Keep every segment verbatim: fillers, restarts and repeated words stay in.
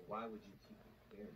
Why would you keep it buried?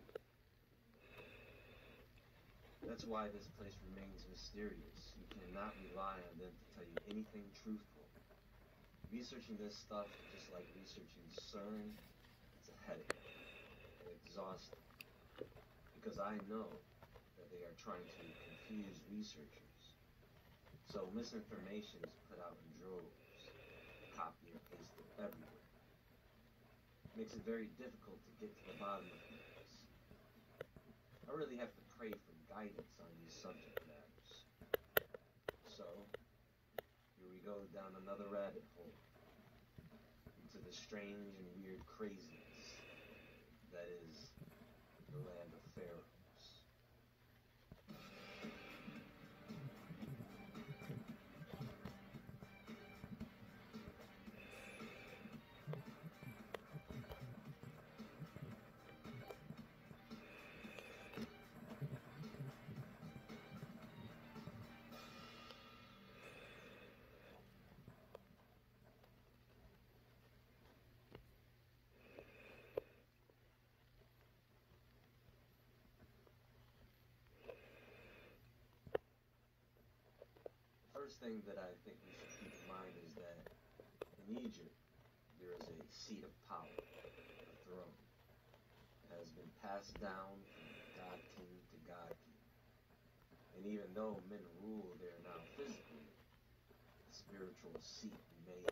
That's why this place remains mysterious. You cannot rely on them to tell you anything truthful. Researching this stuff, just like researching CERN, it's a headache and exhausting. Because I know that they are trying to confuse researchers. So misinformation is put out in droves, copy and pasted everywhere. Makes it very difficult to get to the bottom of things. I really have to pray for guidance on these subject matters. So, here we go down another rabbit hole, into the strange and weird craziness that is the land of Pharaohs. First thing that I think we should keep in mind is that in Egypt, there is a seat of power, a throne. It has been passed down from god king to god king. And even though men rule there now physically, the spiritual seat remains.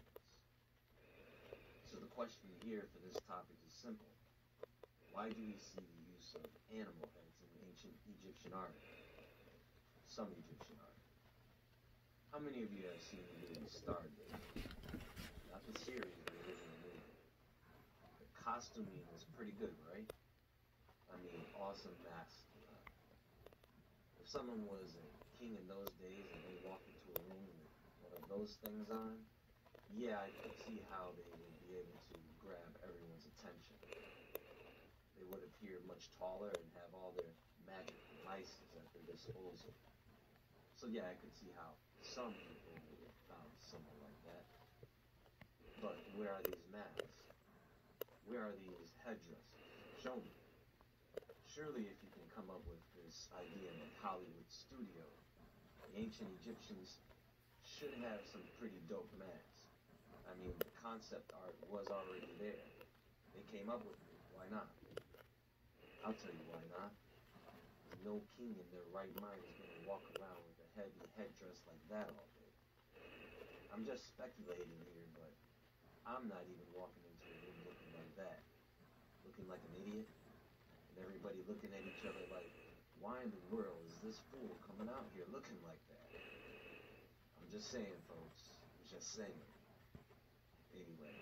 So the question here for this topic is simple. Why do we see the use of animal heads in ancient Egyptian art? Some Egyptian art. How many of you have seen the movie Stargate? Not the series, the original movie. The costuming was pretty good, right? I mean, awesome masks. Uh, if someone was a king in those days and they walked into a room with one of those things on, yeah, I could see how they would be able to grab everyone's attention. They would appear much taller and have all their magic devices at their disposal. So yeah, I could see how some people would have found someone like that. But where are these masks? Where are these headdresses? Show me. Surely if you can come up with this idea in a Hollywood studio, the ancient Egyptians should have some pretty dope masks. I mean, the concept art was already there. They came up with it. Why not? I'll tell you why not. No king in their right mind is going to walk around with a heavy headdress like that all day. I'm just speculating here, but I'm not even walking into a room looking like that. Looking like an idiot, and everybody looking at each other like, why in the world is this fool coming out here looking like that? I'm just saying, folks. I'm just saying. Anyway,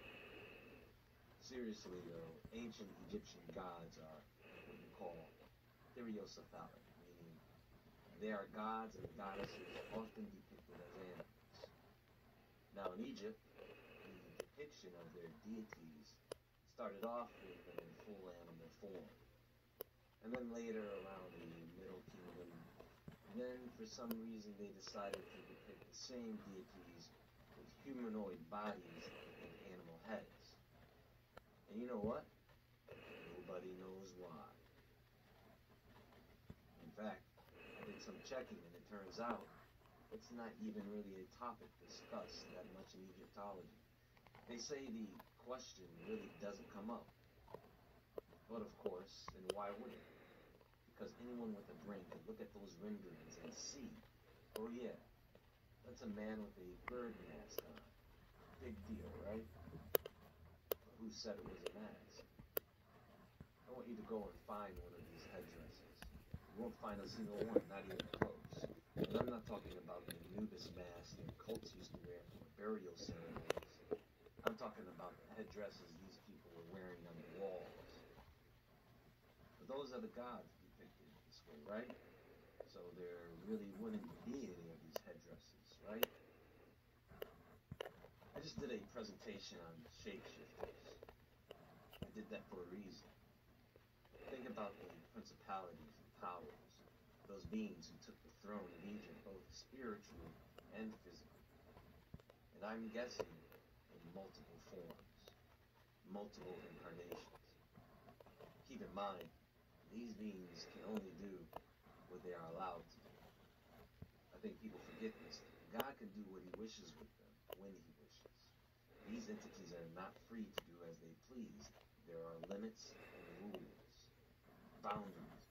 seriously though, ancient Egyptian gods are what you call theriocephalic, meaning they are gods and goddesses often depicted as animals. Now in Egypt, the depiction of their deities started off with them in full animal form. And then later around the Middle Kingdom, then for some reason they decided to depict the same deities with humanoid bodies and animal heads. And you know what? Nobody knows why. In fact, I did some checking and it turns out it's not even really a topic discussed that much in Egyptology. They say the question really doesn't come up. But of course, and why would it? Because anyone with a brain could look at those renderings and see, oh yeah, that's a man with a bird mask on. Big deal, right? But who said it was a mask? I want you to go and find one of these headdresses. You won't find a single one, not even close. And I'm not talking about the Anubis mask that cults used to wear for burial ceremonies. I'm talking about the headdresses these people were wearing on the walls. But those are the gods depicted this way, right? So there really wouldn't be any of these headdresses, right? I just did a presentation on shapeshifters. I did that for a reason. Think about the principalities and powers, those beings who took the throne of Egypt both spiritually and physically. And I'm guessing in multiple forms, multiple incarnations. keep in mind, these beings can only do what they are allowed to do. I think people forget this. God can do what he wishes with them, when he wishes. These entities are not free to do as they please. There are limits and rules, boundaries.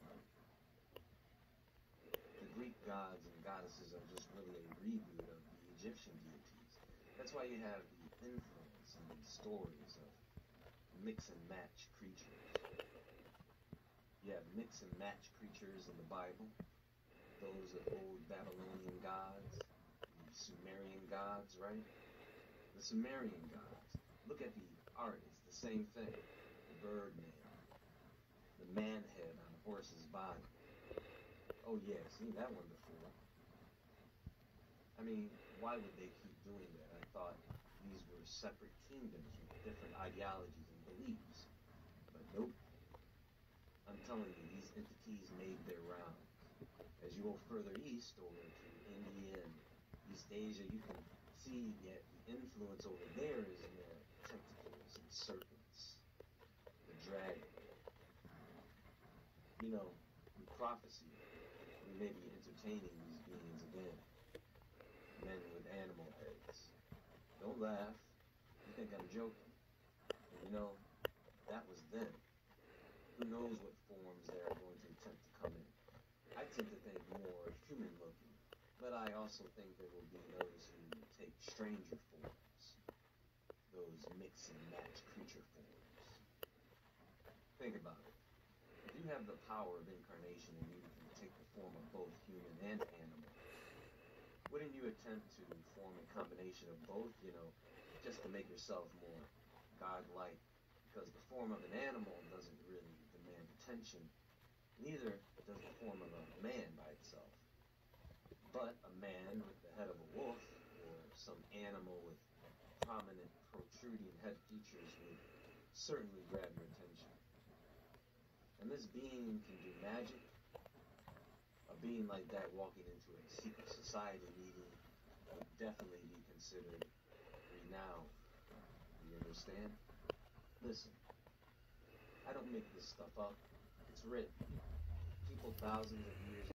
The Greek gods and goddesses are just really a reboot of the Egyptian deities. That's why you have the influence and the stories of mix and match creatures. You have mix and match creatures in the Bible, those of old Babylonian gods, the Sumerian gods, right? The Sumerian gods. Look at the art, it's the same thing. The bird man, the man head on a horse's body. Oh yeah, seen that one before. I mean, why would they keep doing that? I thought these were separate kingdoms with different ideologies and beliefs. But nope. I'm telling you, these entities made their rounds. As you go further east over to India and East Asia, you can see that the influence over there is in their tentacles and serpents, the dragon. You know, with prophecy, we may be entertaining these beings again. Men with animal heads. Don't laugh. You think I'm joking. And you know, that was then. Who knows what forms they're going to attempt to come in. I tend to think more human looking, but I also think there will be those who take stranger forms, those mix and match creature forms. Think about it. If you have the power of incarnation and you can take the form of both human and animal, wouldn't you attempt to form a combination of both, you know, just to make yourself more godlike? Because the form of an animal doesn't really demand attention, neither does the form of a man by itself. But a man with the head of a wolf, or some animal with prominent protruding head features would certainly grab your attention. And this being can do magic. A being like that walking into a secret society meeting would definitely be considered renowned. Do you understand? Listen, I don't make this stuff up. It's written. People thousands of years